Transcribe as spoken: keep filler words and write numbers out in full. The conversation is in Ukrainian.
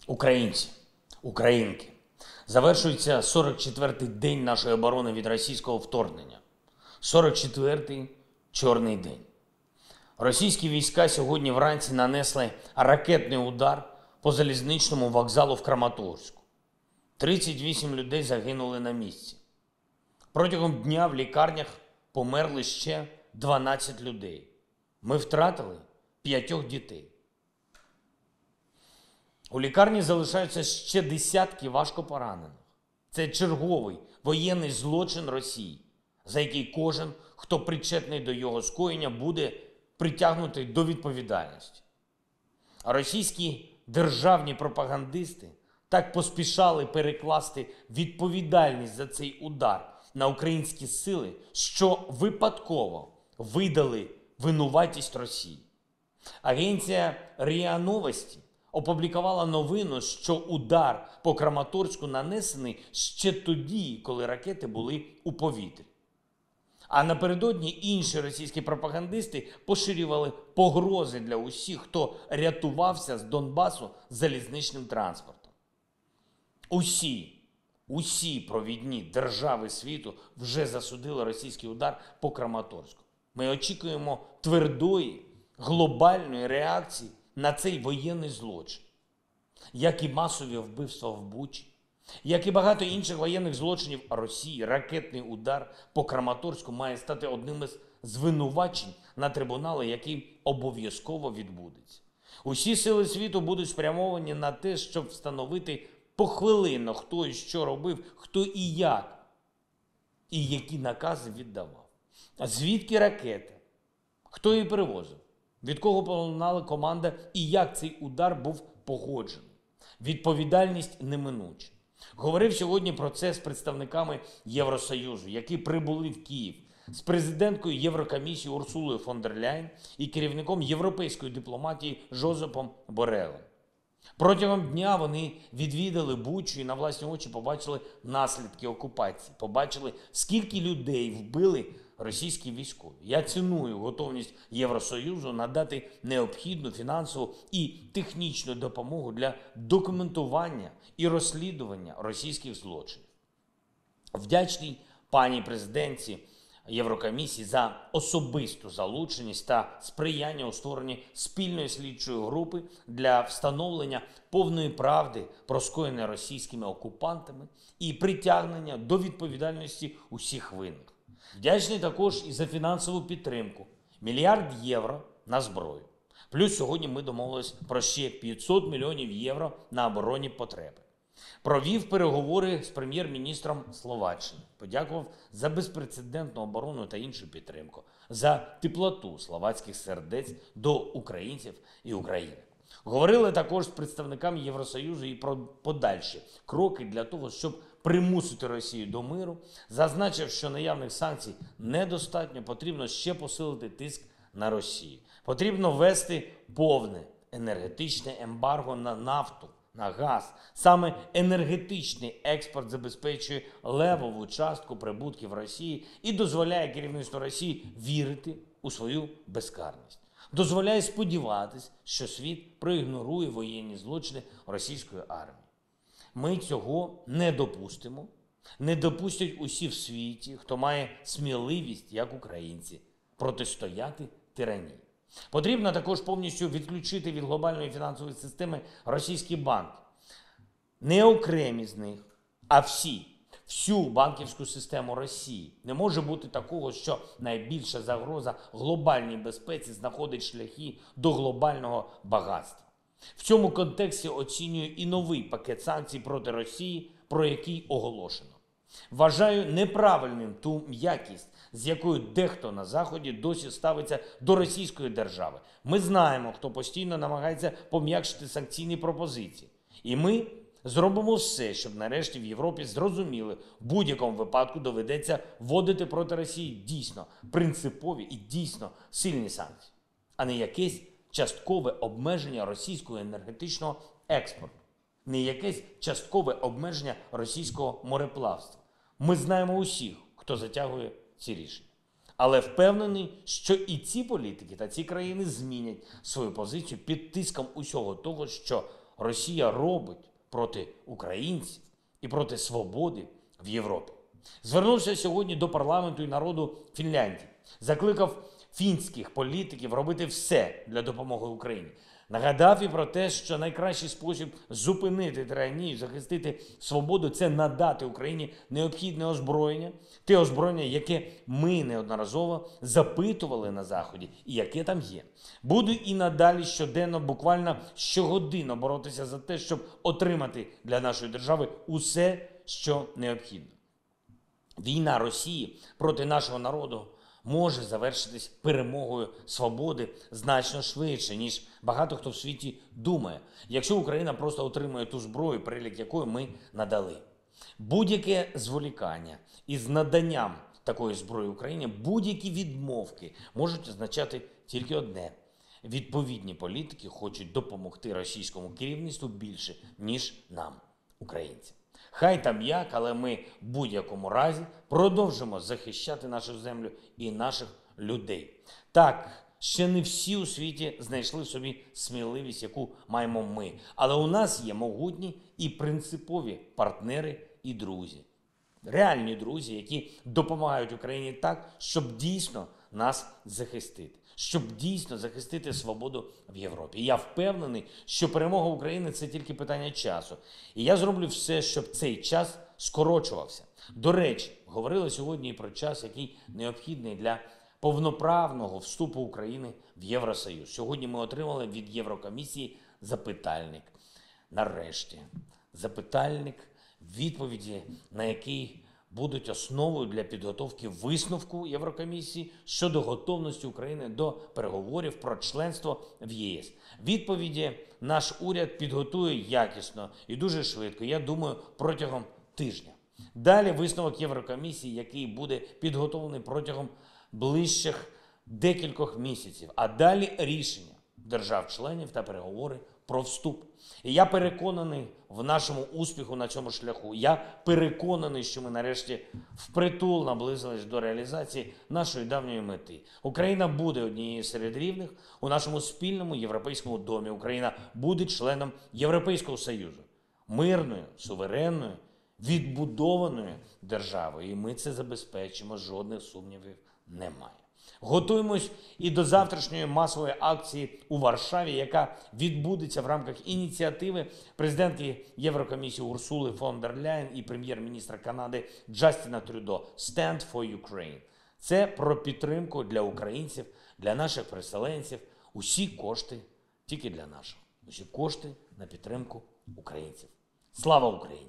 Українці, українки, завершується сорок четвертий день нашої оборони від російського вторгнення. сорок четвертий чорний день. Російські війська сьогодні вранці нанесли ракетний удар по залізничному вокзалу в Краматорську. тридцять вісім людей загинули на місці. Протягом дня в лікарнях померли ще дванадцять людей. Ми втратили п'ятьох дітей. У лікарні залишаються ще десятки важкопоранених. Це черговий воєнний злочин Росії, за який кожен, хто причетний до його скоєння, буде притягнутий до відповідальності. А російські державні пропагандисти так поспішали перекласти відповідальність за цей удар на українські сили, що випадково видали винуватість Росії. Агенція РІА Новості опублікувала новину, що удар по Краматорську нанесений ще тоді, коли ракети були у повітрі. А напередодні інші російські пропагандисти поширювали погрози для усіх, хто рятувався з Донбасу залізничним транспортом. Усі, усі провідні держави світу вже засудили російський удар по Краматорську. Ми очікуємо твердої, глобальної реакції на цей воєнний злочин. Як і масові вбивства в Бучі, як і багато інших воєнних злочинів Росії, ракетний удар по Краматорську має стати одним із звинувачень на трибунали, який обов'язково відбудеться. Усі сили світу будуть спрямовані на те, щоб встановити похвилинно, хто і що робив, хто і як, і які накази віддавав. А звідки ракети? Хто її перевозив? Від кого полунала команда і як цей удар був погоджений? Відповідальність неминуча. Говорив сьогодні про це з представниками Євросоюзу, які прибули в Київ, з президенткою Єврокомісії Урсулою фон дер Ляєн і керівником європейської дипломатії Жозепом Борелем. Протягом дня вони відвідали Бучу і на власні очі побачили наслідки окупації, побачили, скільки людей вбили російські військові. Я ціную готовність Євросоюзу надати необхідну фінансову і технічну допомогу для документування і розслідування російських злочинів. Вдячний пані президентці Єврокомісії за особисту залученість та сприяння у створенні спільної слідчої групи для встановлення повної правди про скоєне російськими окупантами і притягнення до відповідальності усіх винних. Вдячний також і за фінансову підтримку – мільярд євро на зброю. Плюс сьогодні ми домовились про ще п'ятсот мільйонів євро на оборонні потреби. Провів переговори з прем'єр-міністром Словаччини. Подякував за безпрецедентну оборону та іншу підтримку, за теплоту словацьких сердець до українців і України. Говорили також з представниками Євросоюзу і про подальші кроки для того, щоб примусити Росію до миру, зазначив, що наявних санкцій недостатньо, потрібно ще посилити тиск на Росію. Потрібно ввести повне енергетичне ембарго на нафту, на газ. Саме енергетичний експорт забезпечує левову частку прибутків Росії і дозволяє керівництву Росії вірити у свою безкарність. Дозволяє сподіватись, що світ проігнорує воєнні злочини російської армії. Ми цього не допустимо. Не допустять усі в світі, хто має сміливість, як українці, протистояти тиранії. Потрібно також повністю відключити від глобальної фінансової системи російські банки. Не окремі з них, а всі. Всю банківську систему Росії. Не може бути такого, що найбільша загроза глобальній безпеці знаходить шляхи до глобального багатства. В цьому контексті оцінюю і новий пакет санкцій проти Росії, про який оголошено. Вважаю неправильним ту м'якість, з якою дехто на Заході досі ставиться до російської держави. Ми знаємо, хто постійно намагається пом'якшити санкційні пропозиції. І ми зробимо все, щоб нарешті в Європі зрозуміли, в будь-якому випадку доведеться вводити проти Росії дійсно принципові і дійсно сильні санкції, а не якесь часткове обмеження російського енергетичного експорту, не якесь часткове обмеження російського мореплавства. Ми знаємо усіх, хто затягує ці рішення. Але впевнений, що і ці політики та ці країни змінять свою позицію під тиском усього того, що Росія робить проти українців і проти свободи в Європі. Звернувся сьогодні до парламенту і народу Фінляндії. Закликав фінських політиків робити все для допомоги Україні. Нагадав і про те, що найкращий спосіб зупинити тиранію, захистити свободу – це надати Україні необхідне озброєння, те озброєння, яке ми неодноразово запитували на Заході і яке там є. Буду і надалі щоденно, буквально щогодинно боротися за те, щоб отримати для нашої держави усе, що необхідно. Війна Росії проти нашого народу може завершитись перемогою свободи значно швидше, ніж багато хто в світі думає, якщо Україна просто отримує ту зброю, перелік якої ми надали. Будь-яке зволікання із наданням такої зброї Україні, будь-які відмовки можуть означати тільки одне – відповідні політики хочуть допомогти російському керівництву більше, ніж нам, українцям. Хай там як, але ми в будь-якому разі продовжимо захищати нашу землю і наших людей. Так, ще не всі у світі знайшли в собі сміливість, яку маємо ми. Але у нас є могутні і принципові партнери і друзі. Реальні друзі, які допомагають Україні так, щоб дійсно нас захистити. Щоб дійсно захистити свободу в Європі. І я впевнений, що перемога України – це тільки питання часу. І я зроблю все, щоб цей час скорочувався. До речі, говорили сьогодні і про час, який необхідний для повноправного вступу України в Євросоюз. Сьогодні ми отримали від Єврокомісії запитальник. Нарешті, запитальник, відповіді на який будуть основою для підготовки висновку Єврокомісії щодо готовності України до переговорів про членство в ЄС. Відповіді наш уряд підготує якісно і дуже швидко, я думаю, протягом тижня. Далі висновок Єврокомісії, який буде підготовлений протягом ближчих декількох місяців, а далі рішення держав-членів та переговори про вступ. І я переконаний в нашому успіху на цьому шляху. Я переконаний, що ми нарешті впритул наблизились до реалізації нашої давньої мети. Україна буде однією серед рівних у нашому спільному європейському домі. Україна буде членом Європейського Союзу. Мирною, суверенною, відбудованою державою. І ми це забезпечимо, жодних сумнівів немає. Готуємось і до завтрашньої масової акції у Варшаві, яка відбудеться в рамках ініціативи президентки Єврокомісії Урсули фон дер Ляєн і прем'єр-міністра Канади Джастіна Трюдо «Stand for Ukraine». Це про підтримку для українців, для наших переселенців. Усі кошти тільки для наших. Усі кошти на підтримку українців. Слава Україні!